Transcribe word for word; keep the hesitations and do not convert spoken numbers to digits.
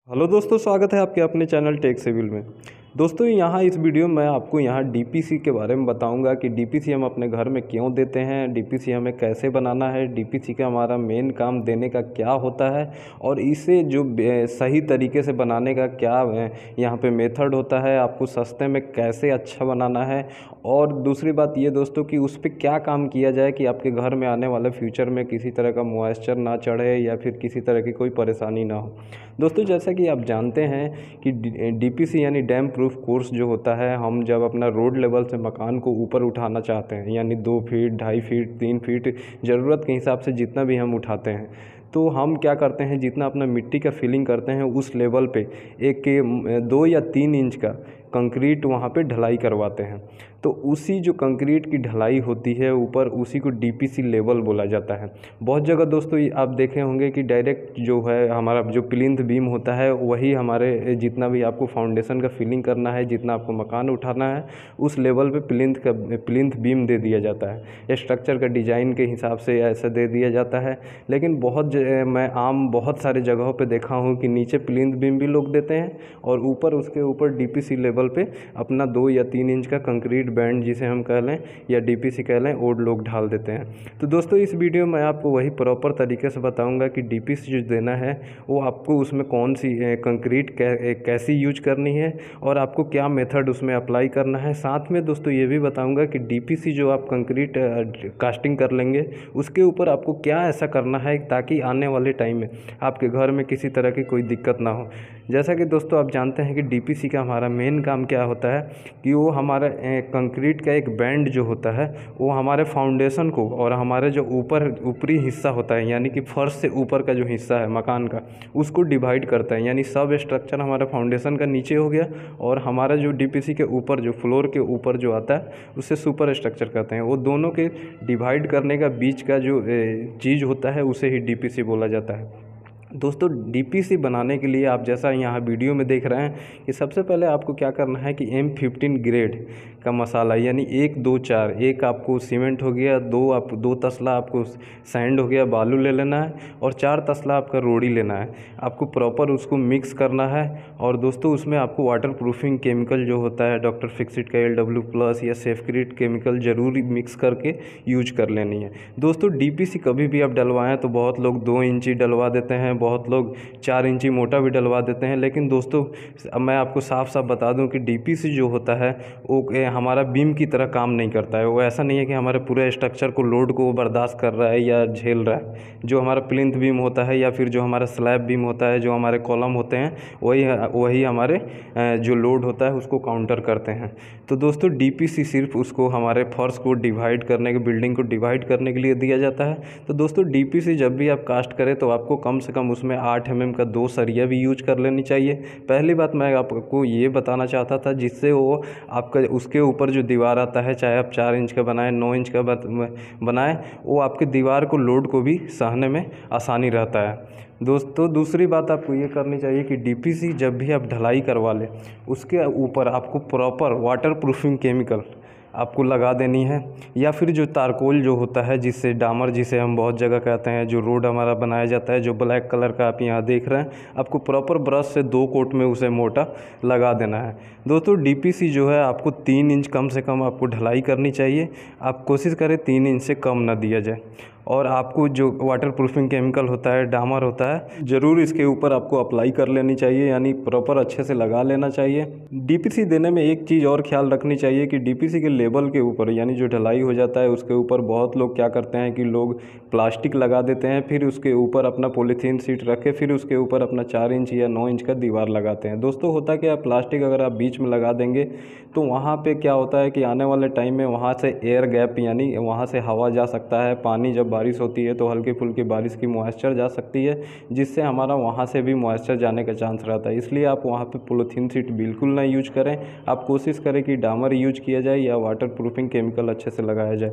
Hello दोस्तों, स्वागत है आपके अपने चैनल टेक सिविल में। दोस्तों यहाँ इस वीडियो में मैं आपको यहाँ डीपीसी के बारे में बताऊंगा कि डीपीसी हम अपने घर में क्यों देते हैं, डीपीसी हमें कैसे बनाना है, डीपीसी का हमारा मेन काम देने का क्या होता है और इसे जो सही तरीके से बनाने का क्या यहाँ पे मेथड होता है, आपको सस्ते में कैसे अच्छा बनाना है। और दूसरी बात ये दोस्तों कि उस पर क्या काम किया जाए कि आपके घर में आने वाले फ्यूचर में किसी तरह का मॉइस्चर ना चढ़े या फिर किसी तरह की कोई परेशानी ना हो। दोस्तों जैसा कि आप जानते हैं कि डीपीसी यानी डैम प्रूफ कोर्स जो होता है, हम जब अपना रोड लेवल से मकान को ऊपर उठाना चाहते हैं यानी दो फीट ढाई फीट तीन फीट ज़रूरत के हिसाब से जितना भी हम उठाते हैं, तो हम क्या करते हैं, जितना अपना मिट्टी का फिलिंग करते हैं उस लेवल पे एक दो या तीन इंच का कंक्रीट वहाँ पे ढलाई करवाते हैं। तो उसी जो कंक्रीट की ढलाई होती है ऊपर, उसी को डीपीसी लेवल बोला जाता है। बहुत जगह दोस्तों आप देखे होंगे कि डायरेक्ट जो है हमारा जो प्लिंथ बीम होता है वही हमारे जितना भी आपको फाउंडेशन का फिलिंग करना है, जितना आपको मकान उठाना है उस लेवल पे प्लिंथ का प्लिंथ बीम दे दिया जाता है। स्ट्रक्चर का डिज़ाइन के हिसाब से ऐसा दे दिया जाता है। लेकिन बहुत मैं आम बहुत सारे जगहों पे देखा हूँ कि नीचे प्लिंथ बीम भी लोग देते हैं और ऊपर उसके ऊपर डीपीसी लेवल पे अपना दो या तीन इंच का कंक्रीट बैंड जिसे हम कह लें या डीपीसी कह लें और लोग ढाल देते हैं। तो दोस्तों इस वीडियो में आपको वही प्रॉपर तरीके से बताऊंगा कि डीपीसी जो देना है वो आपको उसमें कौन सी कंक्रीट कै, कैसी यूज करनी है और आपको क्या मेथड उसमें अप्लाई करना है। साथ में दोस्तों ये भी बताऊंगा कि डीपीसी जो आप कंक्रीट कास्टिंग कर लेंगे उसके ऊपर आपको क्या ऐसा करना है ताकि आने वाले टाइम में आपके घर में किसी तरह की कोई दिक्कत ना हो। जैसा कि दोस्तों आप जानते हैं कि डीपीसी का हमारा मेन काम क्या होता है कि वो हमारा कंक्रीट का एक बैंड जो होता है वो हमारे फाउंडेशन को और हमारे जो ऊपर ऊपरी हिस्सा होता है यानी कि फर्श से ऊपर का जो हिस्सा है मकान का उसको डिवाइड करता है। यानी सब स्ट्रक्चर हमारे फाउंडेशन का नीचे हो गया और हमारा जो डीपीसी के ऊपर जो फ्लोर के ऊपर जो आता है उससे सुपर स्ट्रक्चर कहते हैं। वो दोनों के डिवाइड करने का बीच का जो चीज़ होता है उसे ही डीपीसी बोला जाता है। दोस्तों डीपीसी बनाने के लिए आप जैसा यहाँ वीडियो में देख रहे हैं कि सबसे पहले आपको क्या करना है कि एम फिफ्टीन ग्रेड का मसाला यानी एक दो चार, एक आपको सीमेंट हो गया, दो आप दो तसला आपको सैंड हो गया बालू ले लेना है और चार तसला आपका रोड़ी लेना है। आपको प्रॉपर उसको मिक्स करना है और दोस्तों उसमें आपको वाटर प्रूफिंग केमिकल जो होता है डॉक्टर फिक्सिट का एल डब्ल्यू प्लस या सेफक्रिट केमिकल ज़रूर मिक्स करके यूज कर लेनी है। दोस्तों डीपीसी कभी भी आप डलवाएँ तो बहुत लोग दो इंची डलवा देते हैं, बहुत लोग चार इंची मोटा भी डलवा देते हैं। लेकिन दोस्तों मैं आपको साफ साफ बता दूं कि डीपीसी जो होता है वो हमारा बीम की तरह काम नहीं करता है। वो ऐसा नहीं है कि हमारे पूरे स्ट्रक्चर को लोड को बर्दाश्त कर रहा है या झेल रहा है। जो हमारा प्लिंथ बीम होता है या फिर जो हमारा स्लैब बीम होता है, जो हमारे कॉलम होते हैं, वही वही हमारे जो लोड होता है उसको काउंटर करते हैं। तो दोस्तों डीपीसी सिर्फ उसको हमारे फर्श को डिवाइड करने के बिल्डिंग को डिवाइड करने के लिए दिया जाता है। तो दोस्तों डीपीसी जब भी आप कास्ट करें तो आपको कम से कम उसमें आठ एम एम का दो सरिया भी यूज कर लेनी चाहिए। पहली बात मैं आपको ये बताना चाहता था जिससे वो आपका उसके ऊपर जो दीवार आता है, चाहे आप चार इंच का बनाएं नौ इंच का बनाएं, वो आपके दीवार को लोड को भी सहने में आसानी रहता है। दोस्तों दूसरी बात आपको ये करनी चाहिए कि डीपीसी जब भी आप ढलाई करवा लें उसके ऊपर आपको प्रॉपर वाटर प्रूफिंग केमिकल आपको लगा देनी है या फिर जो तारकोल जो होता है जिससे डामर जिसे हम बहुत जगह कहते हैं, जो रोड हमारा बनाया जाता है जो ब्लैक कलर का आप यहाँ देख रहे हैं, आपको प्रॉपर ब्रश से दो कोट में उसे मोटा लगा देना है। दोस्तों डीपीसी जो है आपको तीन इंच कम से कम आपको ढलाई करनी चाहिए। आप कोशिश करें तीन इंच से कम ना दिया जाए। और आपको जो वाटर प्रूफिंग केमिकल होता है, डामर होता है, ज़रूर इसके ऊपर आपको अप्लाई कर लेनी चाहिए यानी प्रॉपर अच्छे से लगा लेना चाहिए। डीपीसी देने में एक चीज़ और ख्याल रखनी चाहिए कि डीपीसी के लेवल के ऊपर यानी जो ढलाई हो जाता है उसके ऊपर बहुत लोग क्या करते हैं कि लोग प्लास्टिक लगा देते हैं, फिर उसके ऊपर अपना पॉलीथीन शीट रखे, फिर उसके ऊपर अपना चार इंच या नौ इंच का दीवार लगाते हैं। दोस्तों होता क्या, प्लास्टिक अगर आप बीच में लगा देंगे तो वहाँ पे क्या होता है कि आने वाले टाइम में वहाँ से एयर गैप यानी वहाँ से हवा जा सकता है, पानी जब बारिश होती है तो हल्की फुल्की बारिश की मॉइस्चर जा सकती है जिससे हमारा वहाँ से भी मॉइस्चर जाने का चांस रहता है। इसलिए आप वहाँ पे पॉलीथीन शीट बिल्कुल ना यूज करें। आप कोशिश करें कि डामर यूज किया जाए या वाटर प्रूफिंग केमिकल अच्छे से लगाया जाए।